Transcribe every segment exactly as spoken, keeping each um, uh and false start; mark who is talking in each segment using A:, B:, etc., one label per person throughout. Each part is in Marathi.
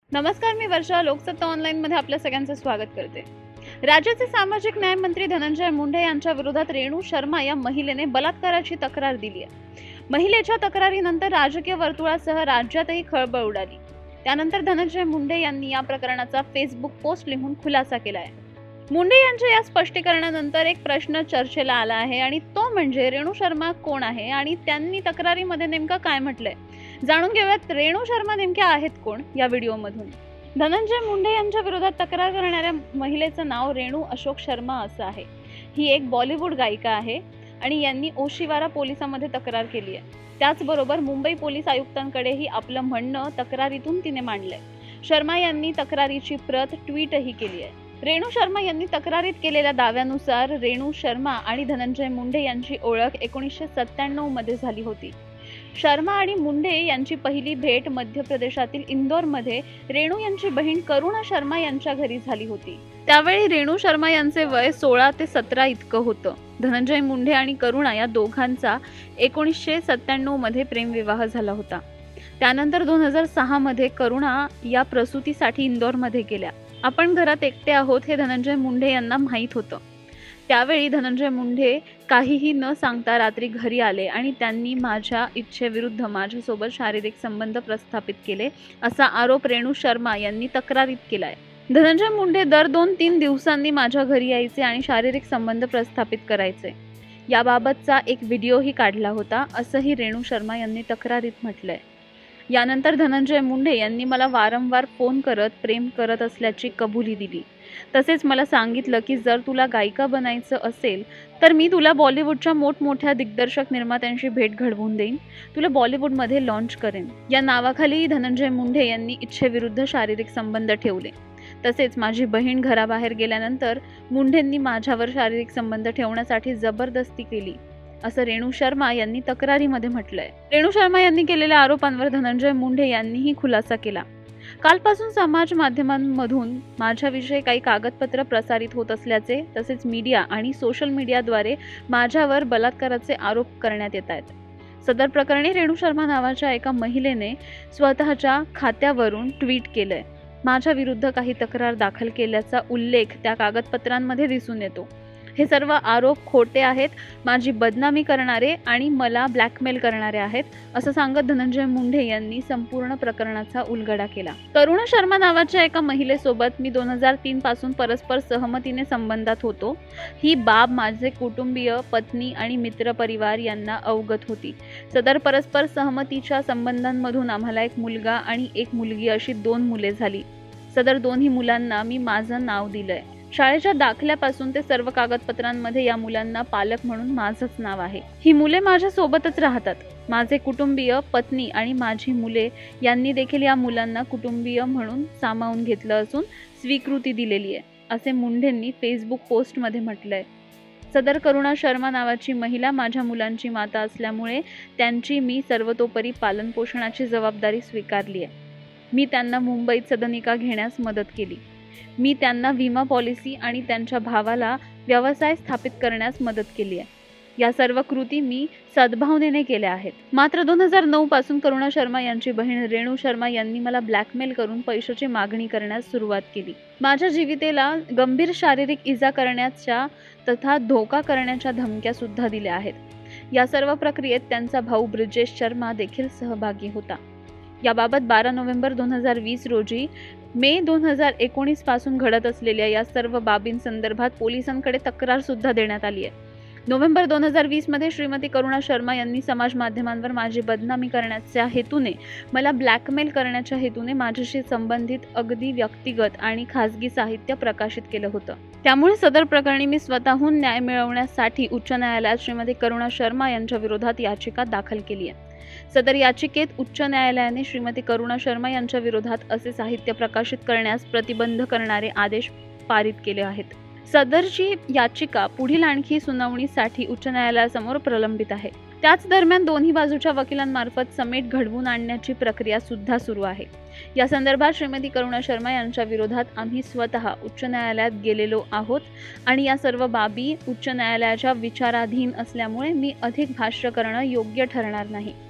A: नमस्कार, मी वर्षा. लोकसत्ता ऑनलाईन मध्ये आपल्या सगळ्यांचं स्वागत करते. राज्याचे सामाजिक न्याय मंत्री धनंजय मुंडे यांच्या विरोधात रेणू शर्मा या महिलेने बलात्काराची तक्रार दिली आहे. महिलेच्या तक्रारीनंतर राजकीय वर्तुळासह राज्यातही खळबळ उडाली. त्यानंतर धनंजय मुंडे यांनी या प्रकरणाचा फेसबुक पोस्ट लिहून खुलासा केला आहे. मुंडे यांच्या या स्पष्टीकरणानंतर एक प्रश्न चर्चेला आला आहे आणि तो म्हणजे रेणू शर्मा कोण आहे आणि त्यांनी तक्रारीमध्ये नेमकं काय म्हटलंय. जाणून घेऊयात रेणू शर्मा नेमक्या आहेत कोण या व्हिडिओमधून. धनंजय मुंडे यांच्या विरोधात तक्रार करणाऱ्या महिलेचं नाव रेणू अशोक शर्मा असं आहे. ही एक बॉलिवूड गायिका आहे आणि यांनी ओशिवारा पोलिसांमध्ये तक्रार केली आहे. त्याचबरोबर मुंबई पोलीस आयुक्तांकडेही आपलं म्हणणं तक्रारीतून तिने मांडलंय. शर्मा यांनी तक्रारीची प्रत ट्विटही केली आहे. रेणू शर्मा यांनी तक्रारीत केलेल्या दाव्यानुसार रेणू शर्मा आणि धनंजय मुंडे यांची ओळख एकोणीसशे सत्त्याण्णव मध्ये झाली होती. शर्मा आणि मुंडे यांची पहिली भेट मध्य प्रदेशातील इंदोरमध्ये रेणू यांची बहीण करुणा शर्मा यांच्या घरी झाली होती. त्यावेळी रेणू शर्मा यांचे वय सोळा ते सतरा इतकं होतं. धनंजय मुंडे आणि करुणा या दोघांचा एकोणीसशे सत्त्याण्णव मध्ये प्रेमविवाह झाला होता. त्यानंतर दोन हजार सहा मध्ये करुणा या प्रसूतीसाठी इंदोरमध्ये गेल्या. आपण घरात एकटे आहोत हे धनंजय मुंडे यांना माहीत होतं. त्यावेळी धनंजय मुंडे काहीही न सांगता रात्री घरी आले आणि त्यांनी माझ्या इच्छेविरुद्ध माझ्यासोबत शारीरिक संबंध प्रस्थापित केले असा आरोप रेणू शर्मा यांनी तक्रारीत केलाय. धनंजय मुंडे दर दोन तीन दिवसांनी माझ्या घरी यायचे आणि शारीरिक संबंध प्रस्थापित करायचे. याबाबतचा एक व्हिडिओही काढला होता असंही रेणू शर्मा यांनी तक्रारीत म्हटलंय. यानंतर धनंजय मुंडे यांनी मला वारंवार फोन करत प्रेम करत असल्याची कबुली दिली. तसेच मला सांगितलं की जर तुला गायिका बनायचं असेल तर मी तुला बॉलिवूडच्या मोठमोठ्या दिग्दर्शक निर्मात्यांशी भेट घडवून देईन, तुला बॉलिवूडमध्ये लॉन्च करेन. या नावाखाली धनंजय मुंडे यांनी इच्छेविरुद्ध शारीरिक संबंध ठेवले. तसेच माझी बहीण घराबाहेर गेल्यानंतर मुंडेंनी माझ्यावर शारीरिक संबंध ठेवण्यासाठी जबरदस्ती केली असं रेणू शर्मा यांनी तक्रारीमध्ये म्हटलंय. रेणू शर्मा यांनी केलेल्या आरोपांवर धनंजय मुंडे यांनीही खुलासा केला. कालपासून समाज माध्यमांमधून माझ्याविषयी काही कागदपत्र प्रसारित होत असल्याचे तसेच मीडिया आणि सोशल मीडियाद्वारे माझ्यावर बलात्काराचे आरोप करण्यात येत आहेत. सदर प्रकरणी रेणू शर्मा नावाच्या एका महिलेने स्वतःच्या खात्यावरून ट्विट केलंय. माझ्या विरुद्ध काही तक्रार दाखल केल्याचा उल्लेख त्या कागदपत्रांमध्ये दिसून येतो. हे सर्व आरोप खोटे आहेत, माझी बदनामी करणारे आणि मला ब्लॅकमेल करणारे आहेत असं सांगत धनंजय मुंडे यांनी संपूर्ण प्रकरणाचा उलगडा केला. करुणा शर्मा नावाच्या एका महिलेसोबत मी दोन हजार तीन पासून परस्पर सहमतीने संबंधात होतो. ही बाब माझे कुटुंबीय, पत्नी आणि मित्रपरिवार यांना अवगत होती. सदर परस्पर सहमतीच्या संबंधांमधून आम्हाला एक मुलगा आणि एक मुलगी अशी दोन मुले झाली. सदर दोन्ही मुलांना मी माझं नाव दिलंय. शाळेच्या दाखल्यापासून ते सर्व कागदपत्रांमध्ये या मुलांना पालक म्हणून माझंच नाव आहे. ही मुले माझ्या सोबतच राहतात. माझे कुटुंबीय, पत्नी आणि माझी मुले यांनी देखील या मुलांना कुटुंबीय म्हणून सामावून घेतलं असून स्वीकृती दिलेली आहे असे मुंडेंनी फेसबुक पोस्टमध्ये म्हटलंय. सदर करुणा शर्मा नावाची महिला माझ्या मुलांची माता असल्यामुळे त्यांची मी सर्वतोपरी पालनपोषणाची जबाबदारी स्वीकारली आहे. मी त्यांना मुंबईत सदनिका घेण्यास मदत केली. मी त्यांना विमा पॉलिसी आणि त्यांच्या भावाला व्यवसाय स्थापित करण्यास मदत केली आहे. या सर्व कृती मी सद्भावनेने केल्या आहेत. मात्र दोन हजार नऊ पासून करुणा शर्मा यांची बहीण रेणू शर्मा यांनी मला ब्लॅकमेल करून पैशाची मागणी करण्यास सुरुवात केली. माझ्या जीवितेला गंभीर शारीरिक इजा करण्याच्या तथा धोका करण्याच्या धमक्या सुद्धा दिल्या आहेत. या सर्व प्रक्रियेत त्यांचा भाऊ ब्रिजेश शर्मा देखील सहभागी होता. याबाबत बारा नोव्हेंबर दोन हजार वीस रोजी मे दोन हजार एकोणीस पासून घडत असलेल्या या सर्व बाबींसंदर्भात पोलिसांकडे तक्रार सुद्धा देण्यात आली आहे. नोव्हेंबर दोन हजार वीस मध्ये श्रीमती करुणा शर्मा यांनी समाज माध्यमांवर माझी बदनामी करण्याच्या हेतूने, मला ब्लॅकमेल करण्याच्या हेतूने माझ्याशी संबंधित अगदी व्यक्तिगत आणि खासगी साहित्य प्रकाशित केलं होतं. त्यामुळे सदर प्रकरणी मी स्वतःहून न्याय मिळवण्यासाठी उच्च न्यायालयात श्रीमती करुणा शर्मा यांच्या विरोधात याचिका दाखल केली आहे. सदर याचिकेत उच्च न्यायालयाने श्रीमती करुणा शर्मा यांच्या विरोधात असे साहित्य प्रकाशित करण्यास प्रतिबंध करणारे आदेश पारित केले आहेत. सदरची याचिका पुढील आणखी सुनावणीसाठी उच्च न्यायालयासमोर प्रलंबित आहे. त्याच दरम्यान दोन्ही बाजूच्या वकिलांमार्फत समेट घडवून आणण्याची प्रक्रिया सुद्धा सुरू आहे. या संदर्भात श्रीमती करुणा शर्मा यांच्या विरोधात आम्ही स्वतः उच्च न्यायालयात गेलेलो आहोत आणि या सर्व बाबी उच्च न्यायालयाच्या विचाराधीन असल्यामुळे मी अधिक भाष्य करणं योग्य ठरणार नाही.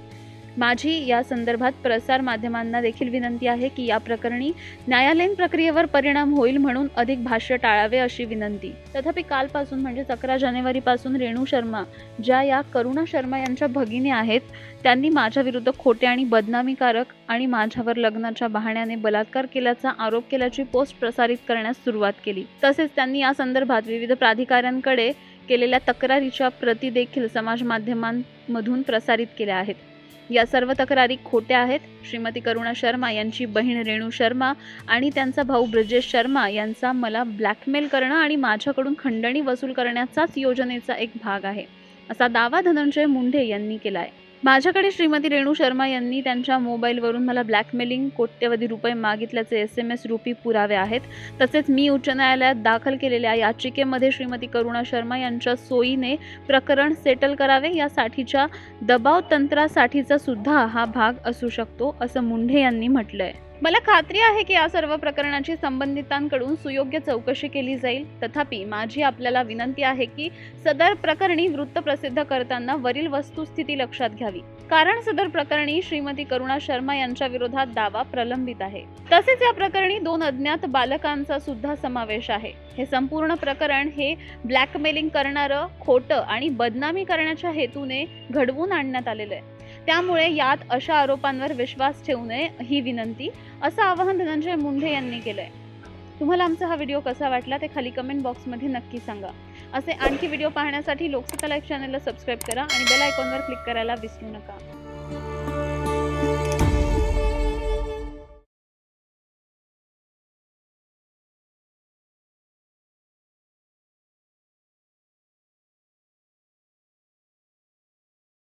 A: माझी या संदर्भात प्रसार माध्यमांना देखील विनंती आहे की या प्रकरणी न्यायालयीन प्रक्रियेवर परिणाम होईल म्हणून अधिक भाष्य टाळावे अशी विनंती. तथापि कालपासून म्हणजे अकरा जानेवारीपासून रेणू शर्मा, ज्या या करुणा शर्मा यांच्या भगिनी आहेत, त्यांनी माझ्या विरुद्ध खोटे आणि बदनामीकारक आणि माझ्यावर लग्नाच्या बहाण्याने बलात्कार केल्याचा आरोप केल्याची पोस्ट प्रसारित करण्यास सुरुवात केली. तसेच त्यांनी या संदर्भात विविध प्राधिकाऱ्यांकडे केलेल्या तक्रारीच्या प्रती देखील समाज माध्यमांमधून प्रसारित केल्या आहेत. या सर्व तक्रारी खोट्या आहेत. श्रीमती करुणा शर्मा यांची बहीण रेणू शर्मा आणि त्यांचा भाऊ ब्रजेश शर्मा यांचा मला ब्लॅकमेल करणं आणि माझ्याकडून खंडणी वसूल करण्याचाच योजनेचा एक भाग आहे, असा दावा धनंजय मुंडे यांनी केला आहे. माझ्याकडे श्रीमती रेणू शर्मा यांनी त्यांच्या मोबाईलवरून मला ब्लॅकमेलिंग कोट्यवधी रुपये मागितल्याचे एस एम एस रूपी पुरावे आहेत. तसेच मी उच्च न्यायालयात दाखल केलेल्या याचिकेमध्ये श्रीमती करुणा शर्मा यांच्या सोयीने प्रकरण सेटल करावे यासाठीच्या दबाव तंत्रासाठीचा सुद्धा हा भाग असू शकतो, असं मुंडे यांनी म्हटलंय. मला खात्री आहे की या सर्व प्रकरणाची संबंधितांकडून सुयोग्य चौकशी केली जाईल. तथापि माझी आपल्याला विनंती आहे की सदर प्रकरणी वृत्त प्रसिद्ध करताना वरील वस्तुस्थिती लक्षात घ्यावी, कारण सदर प्रकरणी श्रीमती करुणा शर्मा यांच्या विरोधात दावा प्रलंबित आहे. तसेच या प्रकरणी दोन अज्ञात बालकांचा सुद्धा समावेश आहे. हे संपूर्ण प्रकरण हे ब्लॅकमेलिंग करणारं, खोटं आणि बदनामी करण्याच्या हेतूने घडवून आणण्यात आलेलं आहे. त्यामुळे यात अशा आरोपांवर विश्वास ठेवू नये ही विनंती, असं आवाहन धनंजय मुंडे यांनी केलंय. तुम्हाला आमचा हा व्हिडिओ कसा वाटला ते खाली कमेंट बॉक्समध्ये नक्की सांगा. असे आणखी व्हिडिओ पाहण्यासाठी लोकसत्ता लाईव्ह चॅनलला सबस्क्राईब करा आणि बेल आयकॉनवर क्लिक करायला विसरू नका.